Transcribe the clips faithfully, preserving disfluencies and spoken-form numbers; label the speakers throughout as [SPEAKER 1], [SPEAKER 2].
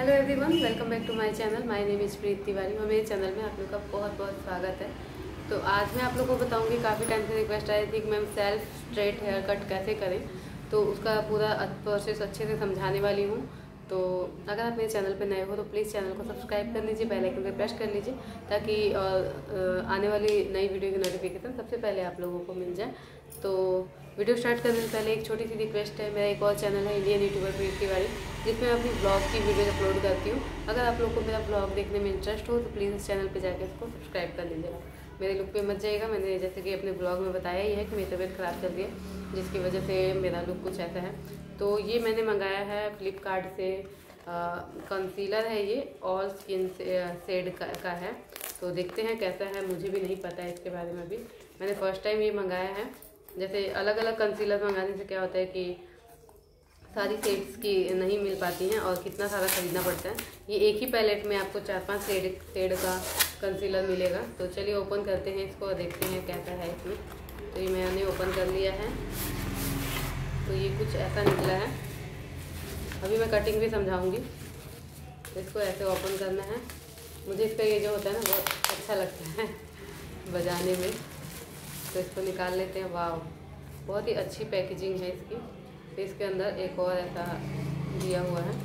[SPEAKER 1] Hello everyone, welcome back to my channel. My name is Preet Tiwari और मेरे channel में आप लोग का बहुत बहुत स्वागत है। तो आज मैं आप लोगों को बताऊंगी, काफ़ी टाइम से रिक्वेस्ट आई थी कि ma'am self straight haircut कैसे करें, तो उसका पूरा प्रोसेस अच्छे से समझाने वाली हूँ। तो अगर आप मेरे चैनल पर नए हो तो प्लीज़ चैनल को सब्सक्राइब कर लीजिए, बेल आइकन पर प्रेस कर लीजिए ताकि आने वाली नई वीडियो की नोटिफिकेशन सबसे पहले आप लोगों को मिल जाए। तो वीडियो स्टार्ट करने से पहले एक छोटी सी रिक्वेस्ट है, मेरा एक और चैनल है इंडियन यूट्यूबर प्रीत तिवारी, जिसमें मैं अपनी ब्लॉग की वीडियोज अपलोड करती हूँ। अगर आप लोग को मेरा ब्लॉग देखने में इंटरेस्ट हो तो प्लीज़ इस चैनल पे जाकर इसको सब्सक्राइब कर लीजिएगा। मेरे लुक पे मत जाइएगा। मैंने जैसे कि अपने ब्लॉग में बताया ही है कि मेरी तबीयत ख़राब चल रही है, जिसकी वजह से मेरा लुक कुछ ऐसा है। तो ये मैंने मंगाया है फ्लिपकार्ट से, कंसीलर है ये, ऑल स्किन शेड का, का है। तो देखते हैं कैसा है, मुझे भी नहीं पता है इसके बारे में भी, मैंने फ़र्स्ट टाइम ये मंगाया है। जैसे अलग अलग कंसीलर मंगाने से क्या होता है कि सारी शेड्स की नहीं मिल पाती हैं और कितना सारा खरीदना पड़ता है। ये एक ही पैलेट में आपको चार पांच शेड शेड का कंसीलर मिलेगा। तो चलिए ओपन करते हैं इसको और देखते हैं कैसा है इसमें। तो ये मैंने ओपन कर लिया है, तो ये कुछ ऐसा निकला है। अभी मैं कटिंग भी समझाऊंगी। तो इसको ऐसे ओपन करना है। मुझे इसका ये जो होता है ना बहुत अच्छा लगता है बजाने में। तो इसको निकाल लेते हैं। वाह, बहुत ही अच्छी पैकेजिंग है इसकी। तो इसके अंदर एक और ऐसा दिया हुआ है।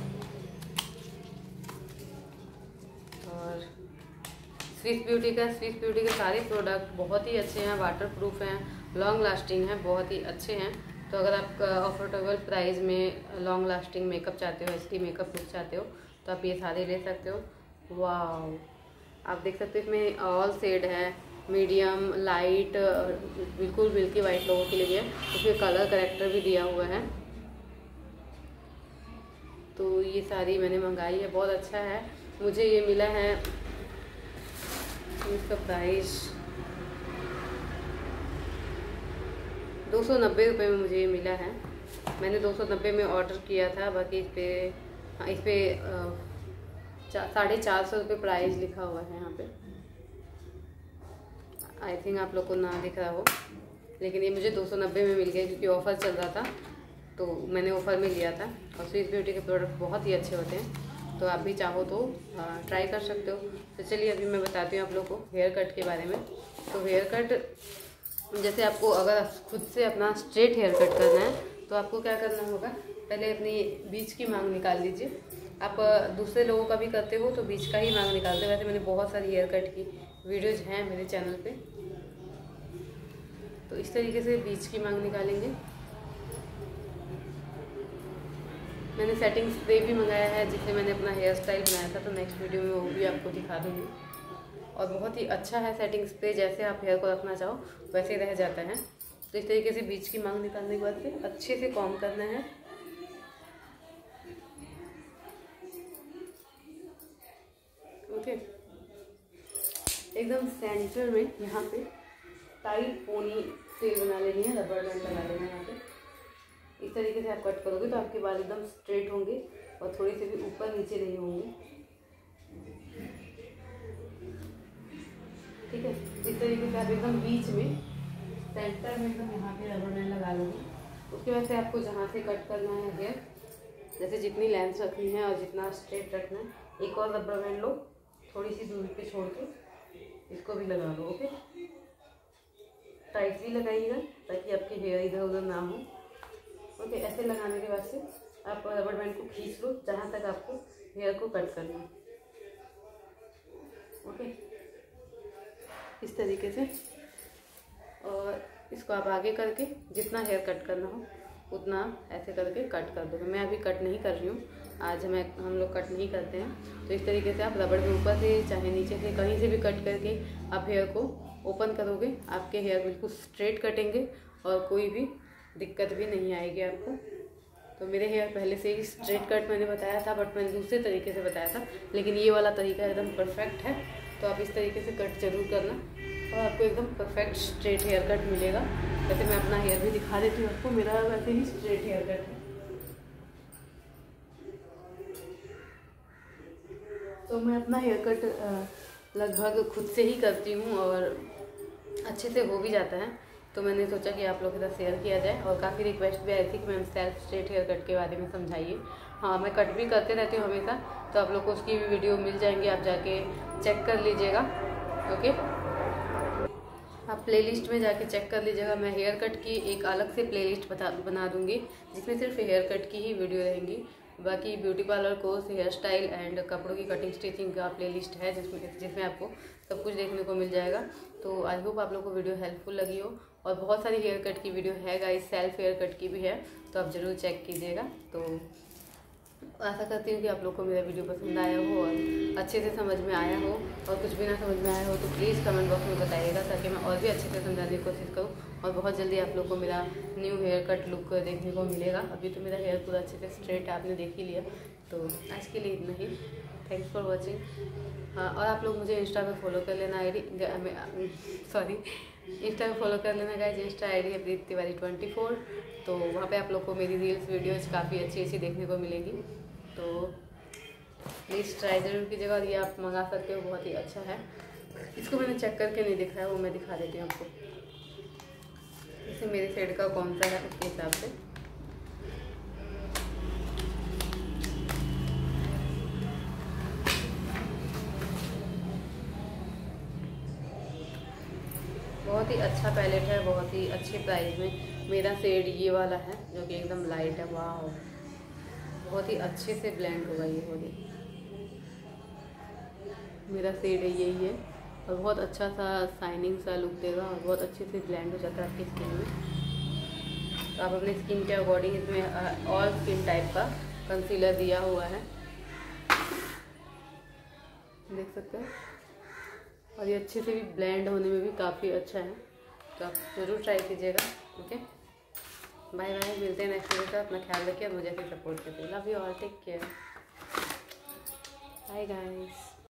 [SPEAKER 1] और स्विस ब्यूटी का स्विस ब्यूटी के सारे प्रोडक्ट बहुत ही अच्छे हैं, वाटर प्रूफ हैं, लॉन्ग लास्टिंग हैं, बहुत ही अच्छे हैं। तो अगर आप अफोर्डेबल प्राइस में लॉन्ग लास्टिंग मेकअप चाहते हो, एचडी मेकअप लुक चाहते हो, तो आप ये सारे ले सकते हो। वाह, आप देख सकते हो इसमें ऑल शेड है, मीडियम, लाइट, बिल्कुल मिल्की वाइट लोगों के लिए है। इसमें कलर करेक्टर भी दिया हुआ है। तो ये सारी मैंने मंगाई है, बहुत अच्छा है। मुझे ये मिला है, इसका प्राइस दो सौ नब्बे रुपये में मुझे ये मिला है। मैंने दो सौ नब्बे में ऑर्डर किया था। बाकी इस पर हाँ, इस पर साढ़े चार सौ रुपये प्राइस लिखा हुआ है यहाँ पे। आई थिंक आप लोग को ना दिख रहा हो, लेकिन ये मुझे दो सौ नब्बे में मिल गया क्योंकि ऑफ़र चल रहा था, तो मैंने ऑफ़र में लिया था। और स्विस ब्यूटी के प्रोडक्ट बहुत ही अच्छे होते हैं, तो आप भी चाहो तो ट्राई कर सकते हो। तो चलिए अभी मैं बताती हूँ आप लोग को हेयर कट के बारे में। तो हेयर कट, जैसे आपको अगर खुद से अपना स्ट्रेट हेयर कट करना है तो आपको क्या करना होगा, पहले अपनी बीच की मांग निकाल लीजिए। आप दूसरे लोगों का भी करते हो तो बीच का ही मांग निकालते हो। वैसे मैंने बहुत सारी हेयर कट की वीडियोज़ हैं मेरे चैनल पे। तो इस तरीके से बीच की मांग निकालेंगे। मैंने सेटिंग स्प्रे भी मंगाया है, जिससे मैंने अपना हेयर स्टाइल बनाया था, तो नेक्स्ट वीडियो में वो भी आपको दिखा दूँगी। और बहुत ही अच्छा है सेटिंग स्प्रे, जैसे आप हेयर को रखना चाहो वैसे रह जाता है। तो इस तरीके से बीच की मांग निकालने के बाद फिर अच्छे से कॉम्ब करना है। ओके, एकदम सेंटर में यहाँ पे टाइट पोनी टेल बना लेनी है, रबर बैंड लगा लेना है यहाँ पे। इस तरीके से आप कट करोगे तो आपके बाल एकदम स्ट्रेट होंगे और थोड़ी से भी ऊपर नीचे नहीं होंगे। ठीक है, इस तरीके से आप एकदम बीच में सेंटर में एकदम यहाँ पे रबर बैंड लगा लोगे। उसके बाद से आपको जहाँ से कट करना है हेयर, जैसे जितनी लेंथ रखनी है और जितना स्ट्रेट रखना है, एक और रबर बैंड लो, थोड़ी सी दूरी पे छोड़ के इसको भी लगा लो। ओके, टाइटली लगाइएगा ताकि आपके हेयर इधर उधर ना हो। ओके, ऐसे लगाने के बाद से आप रबर बैंड को खींच लो जहाँ तक आपको हेयर को कट करना है। ओके, इस तरीके से। और इसको आप आगे करके जितना हेयर कट करना हो उतना ऐसे करके कट कर दोगे। मैं अभी कट नहीं कर रही हूँ, आज मैं हम लोग कट नहीं करते हैं। तो इस तरीके से आप रबड़ के ऊपर से चाहे नीचे से कहीं से भी कट करके आप हेयर को ओपन करोगे, आपके हेयर बिल्कुल स्ट्रेट कटेंगे और कोई भी दिक्कत भी नहीं आएगी आपको। तो मेरे हेयर पहले से ही स्ट्रेट कट मैंने बताया था, बट मैंने दूसरे तरीके से बताया था, लेकिन ये वाला तरीका एकदम परफेक्ट है। तो आप इस तरीके से कट जरूर करना और आपको एकदम परफेक्ट स्ट्रेट हेयर कट मिलेगा। वैसे मैं अपना हेयर भी दिखा देती हूँ आपको, मेरा वैसे ही स्ट्रेट हेयर कट है। तो मैं अपना हेयर कट लगभग खुद से ही करती हूँ और अच्छे से हो भी जाता है। तो मैंने सोचा कि आप लोगों के साथ शेयर किया जाए। और काफ़ी रिक्वेस्ट भी आई थी कि ma'am self straight haircut के बारे में समझाइए। हाँ, मैं कट भी करते रहती हूँ हमेशा, तो आप लोग को उसकी भी वीडियो मिल जाएंगी, आप जाके चेक कर लीजिएगा। ओके, आप प्लेलिस्ट में जाके चेक कर लीजिएगा। मैं हेयर कट की एक अलग से प्लेलिस्ट बता बना दूंगी, जिसमें सिर्फ हेयर कट की ही वीडियो रहेंगी। बाकी beauty parlour course, hairstyle and कपड़ों की कटिंग स्टिचिंग का प्लेलिस्ट है, जिसमें जिसमें आपको सब कुछ देखने को मिल जाएगा। तो आई होप आप लोग को वीडियो हेल्पफुल लगी हो। और बहुत सारी हेयर कट की वीडियो है गाइस, सेल्फ हेयर कट की भी है, तो आप ज़रूर चेक कीजिएगा। तो आशा करती हूँ कि आप लोग को मेरा वीडियो पसंद आया हो और अच्छे से समझ में आया हो। और कुछ भी ना समझ में आया हो तो प्लीज़ कमेंट बॉक्स में बताइएगा, ताकि मैं और भी अच्छे से समझाने की कोशिश करूँ। और बहुत जल्दी आप लोग को मेरा न्यू हेयर कट लुक देखने को मिलेगा। अभी तो मेरा हेयर पूरा अच्छे से स्ट्रेट आपने देख ही लिया। तो आज के लिए इतना ही। Thanks for watching. हाँ, और आप लोग मुझे इंस्टा पे फॉलो कर लेना, आई डी सॉरी इंस्टा पे फॉलो कर लेना गाइस। इंस्टा आई डी है प्रीति तिवारी ट्वेंटी फोर। तो वहाँ पे आप लोग को मेरी रील्स वीडियोज़ काफ़ी अच्छी अच्छी देखने को मिलेगी। तो प्लीज़ ट्राई ज़रूर कीजिएगा। और ये आप मंगा सकते हो, बहुत ही अच्छा है। इसको मैंने चेक करके नहीं दिखाया, वो मैं दिखा देती हूँ आपको। इसे मेरे सेट का कौन सा है उसके हिसाब से। बहुत ही अच्छा पैलेट है, बहुत ही अच्छे प्राइस में। मेरा शेड ये वाला है जो कि एकदम लाइट है। वाह, बहुत ही अच्छे से ब्लेंड होगा ये होली। मेरा शेड यही है और बहुत अच्छा सा शाइनिंग सा लुक देगा और बहुत अच्छे से ब्लेंड हो जाता है आपकी स्किन में। तो आप अपनी स्किन के अकॉर्डिंग इसमें ऑल स्किन टाइप का कंसीलर दिया हुआ है, देख सकते हैं। और ये अच्छे से भी ब्लेंड होने में भी काफ़ी अच्छा है, तो आप ज़रूर ट्राई कीजिएगा। ओके, बाय बाय, मिलते हैं नेक्स्ट वीडियो का। अपना ख्याल रखिए, मुझे भी सपोर्ट कीजिए। Love you all, take care, bye guys.